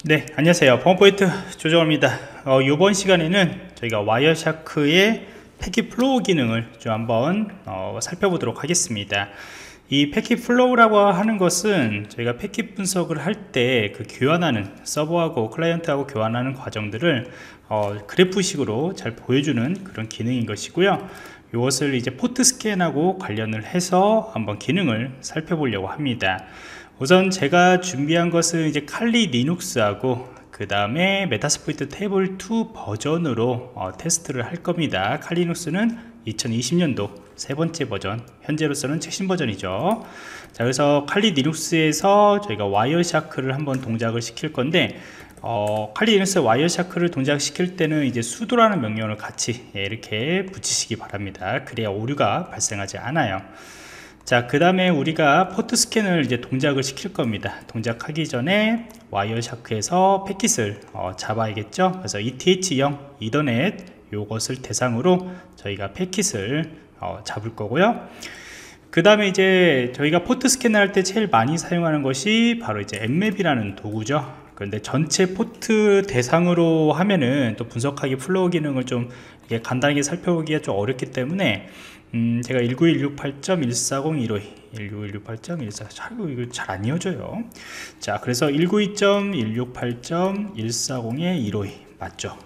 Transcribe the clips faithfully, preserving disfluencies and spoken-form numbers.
네, 안녕하세요. 범포인트 조정호입니다. 어, 이번 시간에는 저희가 와이어샤크의 패킷 플로우 기능을 좀 한번 어, 살펴보도록 하겠습니다. 이 패킷 플로우라고 하는 것은 저희가 패킷 분석을 할 때 그 교환하는 서버하고 클라이언트하고 교환하는 과정들을 어, 그래프식으로 잘 보여주는 그런 기능인 것이고요. 이것을 이제 포트 스캔하고 관련을 해서 한번 기능을 살펴보려고 합니다. 우선 제가 준비한 것은 이제 칼리 리눅스하고 그 다음에 메타스플로이트 테이블 투 버전으로 어, 테스트를 할 겁니다. 칼리 리눅스는 이천이십 년도 세 번째 버전, 현재로서는 최신 버전이죠. 자, 그래서 칼리 리눅스에서 저희가 와이어샤크를 한번 동작을 시킬 건데, 어, 칼리 리눅스 와이어샤크를 동작시킬 때는 이제 sudo라는 명령을 같이 이렇게 붙이시기 바랍니다. 그래야 오류가 발생하지 않아요. 자, 그 다음에 우리가 포트 스캔을 이제 동작을 시킬 겁니다. 동작하기 전에 와이어샤크에서 패킷을 어, 잡아야겠죠. 그래서 이티에이치 영 이더넷 요것을 대상으로 저희가 패킷을 어, 잡을 거고요. 그 다음에 이제 저희가 포트 스캔을 할 때 제일 많이 사용하는 것이 바로 이제 엠맵이라는 도구죠. 그런데 전체 포트 대상으로 하면은 또 분석하기 플로우 기능을 좀 이게 간단하게 살펴보기가 좀 어렵기 때문에 음, 제가 일구일육팔 점 일사공 일오이 일구일육팔 점 일사공 이거 잘 안 이어져요. 자, 그래서 일구이 점 일육팔 점 일사공 일오이 맞죠?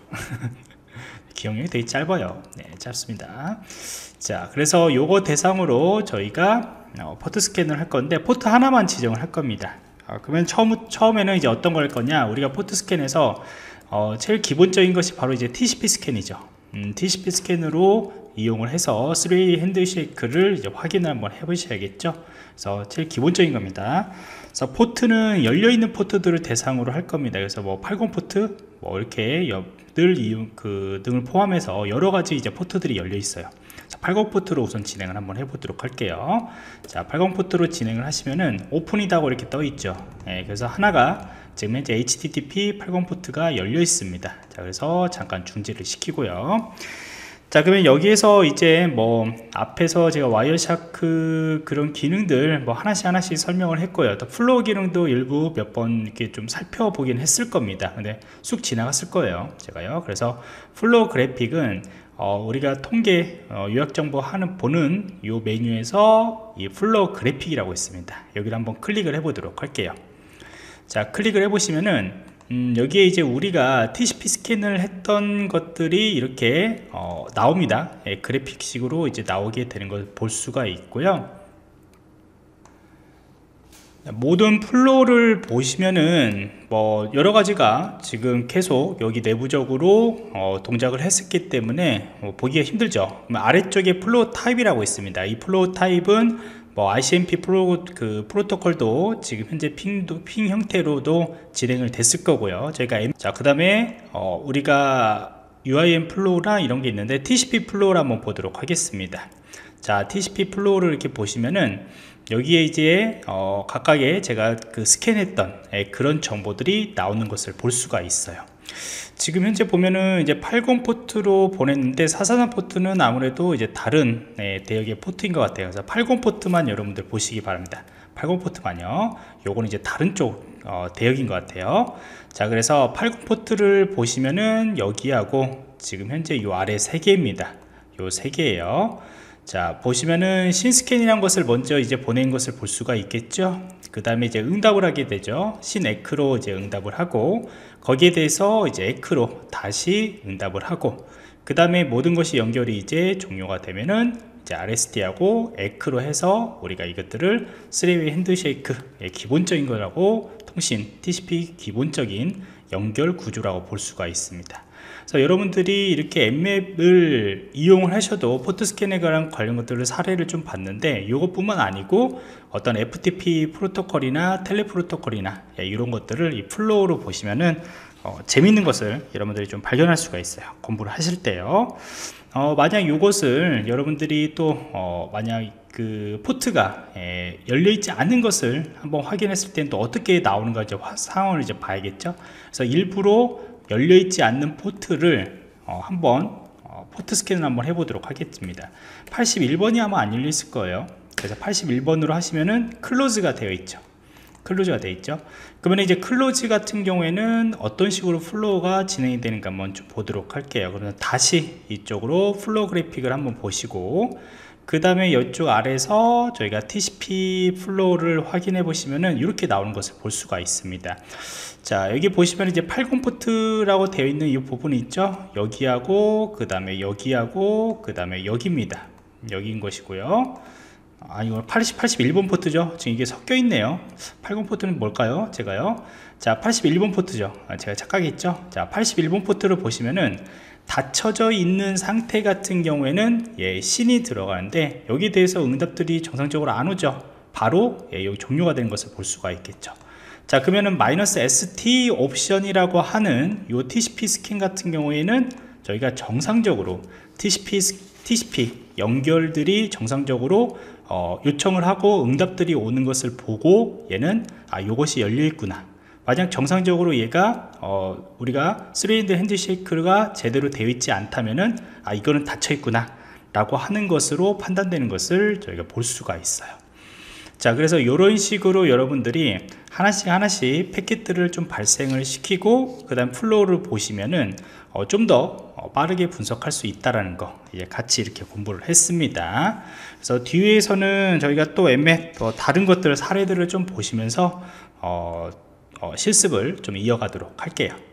기억력이 되게 짧아요. 네, 짧습니다. 자, 그래서 요거 대상으로 저희가 어, 포트 스캔을 할 건데 포트 하나만 지정을 할 겁니다. 어, 그러면 처음, 처음에는 이제 어떤 걸 할 거냐, 우리가 포트 스캔에서 어, 제일 기본적인 것이 바로 이제 티씨피 스캔이죠. 음, 티씨피 스캔으로 이용을 해서 쓰리웨이 핸드쉐이크를 이제 확인을 한번 해 보셔야겠죠. 그래서 제일 기본적인 겁니다. 그래서 포트는 열려있는 포트들을 대상으로 할 겁니다. 그래서 뭐 팔십 포트 뭐 이렇게 늘 이용 그 등을 포함해서 여러가지 이제 포트들이 열려 있어요. 팔십 포트로 우선 진행을 한번 해보도록 할게요. 자, 팔십 포트로 진행을 하시면은 오픈이다고 이렇게 떠 있죠. 네, 그래서 하나가 지금 현재 에이치티티피 팔십 포트가 열려 있습니다. 자, 그래서 잠깐 중지를 시키고요. 자, 그러면 여기에서 이제 뭐 앞에서 제가 와이어샤크 그런 기능들 뭐 하나씩 하나씩 설명을 했고요. 또 플로우 기능도 일부 몇 번 이렇게 좀 살펴보긴 했을 겁니다. 근데 쑥 지나갔을 거예요, 제가요. 그래서 플로우 그래픽은 어, 우리가 통계 어, 요약정보 하는 보는 이 메뉴에서 이 플로우 그래픽이라고 있습니다. 여기를 한번 클릭을 해 보도록 할게요. 자, 클릭을 해 보시면은 음, 여기에 이제 우리가 티씨피 스캔을 했던 것들이 이렇게 어, 나옵니다. 예, 그래픽식으로 이제 나오게 되는 걸 볼 수가 있고요. 모든 플로우를 보시면은 뭐 여러 가지가 지금 계속 여기 내부적으로 어, 동작을 했었기 때문에 뭐 보기가 힘들죠. 아래쪽에 플로우 타입이라고 있습니다. 이 플로우 타입은 뭐 아이씨엠피 프로, 그 프로토콜도 지금 현재 핑도, 핑 형태로도 진행을 됐을 거고요. 저희가 M, 자, 그 다음에 어, 우리가 유아이엠 플로우나 이런 게 있는데 티씨피 플로우를 한번 보도록 하겠습니다. 자, 티씨피 플로우를 이렇게 보시면은 여기에 이제 어, 각각의 제가 그 스캔했던 예, 그런 정보들이 나오는 것을 볼 수가 있어요. 지금 현재 보면은 이제 팔십 포트로 보냈는데 사사삼 포트는 아무래도 이제 다른 네, 대역의 포트인 것 같아요. 그래서 팔십 포트만 여러분들 보시기 바랍니다. 팔십 포트만요. 요거는 이제 다른 쪽 어, 대역인 것 같아요. 자, 그래서 팔십 포트를 보시면은 여기하고 지금 현재 요 아래 세 개입니다. 요 세 개예요. 자, 보시면은 신스캔이라는 것을 먼저 이제 보낸 것을 볼 수가 있겠죠. 그 다음에 이제 응답을 하게 되죠. 신에크로 이제 응답을 하고 거기에 대해서 이제 에크로 다시 응답을 하고 그 다음에 모든 것이 연결이 이제 종료가 되면은 이제 알에스티하고 에크로 해서 우리가 이것들을 쓰리웨이 핸드쉐이크 기본적인 거라고 통신 티씨피 기본적인 연결 구조라고 볼 수가 있습니다. 그래서 여러분들이 이렇게 엠맵을 이용을 하셔도 포트 스캔에 관한 관련 것들을 사례를 좀 봤는데 이것뿐만 아니고 어떤 에프티피 프로토콜이나 텔레 프로토콜이나 이런 것들을 이 플로우로 보시면은 어, 재밌는 것을 여러분들이 좀 발견할 수가 있어요. 공부를 하실 때요. 어, 만약 이것을 여러분들이 또 어, 만약 그 포트가 에, 열려있지 않은 것을 한번 확인했을 때는 또 어떻게 나오는가 이제 상황을 이제 봐야겠죠. 그래서 일부러 열려있지 않는 포트를 어, 한번 어, 포트 스캔을 한번 해보도록 하겠습니다. 팔십일 번이 아마 안 열려 있을 거예요. 그래서 팔십일 번으로 하시면은 클로즈가 되어 있죠. 클로즈가 되어 있죠. 그러면 이제 클로즈 같은 경우에는 어떤 식으로 플로우가 진행이 되는가 한번 좀 보도록 할게요. 그러면 다시 이쪽으로 플로우 그래픽을 한번 보시고, 그 다음에 이쪽 아래에서 저희가 티씨피 플로우를 확인해 보시면은 이렇게 나오는 것을 볼 수가 있습니다. 자, 여기 보시면 이제 팔십 포트라고 되어 있는 이 부분이 있죠. 여기하고 그 다음에 여기하고 그 다음에 여기입니다. 여기인 것이고요. 아, 이거 팔십, 팔십일 번 포트죠. 지금 이게 섞여 있네요. 팔십 포트는 뭘까요? 제가요. 자, 팔십일 번 포트죠. 아, 제가 착각했죠. 자, 팔십일 번 포트를 보시면은 닫혀져 있는 상태 같은 경우에는 예, 신이 들어가는데 여기에 대해서 응답들이 정상적으로 안 오죠. 바로 예, 여기 종료가 되는 것을 볼 수가 있겠죠. 자, 그러면은 마이너스 에스티 옵션이라고 하는 요 티씨피 스캔 같은 경우에는 저희가 정상적으로 티씨피, 티씨피 연결들이 정상적으로 어, 요청을 하고 응답들이 오는 것을 보고 얘는 아, 요것이 열려 있구나. 만약 정상적으로 얘가 어, 우리가 쓰리핸드 핸드쉐이크가 제대로 되어 있지 않다면은 아, 이거는 닫혀 있구나 라고 하는 것으로 판단되는 것을 저희가 볼 수가 있어요. 자, 그래서 이런 식으로 여러분들이 하나씩 하나씩 패킷들을 좀 발생을 시키고 그 다음 플로우를 보시면은 어, 좀 더 어, 빠르게 분석할 수 있다라는 거 이제 같이 이렇게 공부를 했습니다. 그래서 뒤에서는 저희가 또 엠넷 또 다른 것들 사례들을 좀 보시면서 어, 어, 실습을 좀 이어가도록 할게요.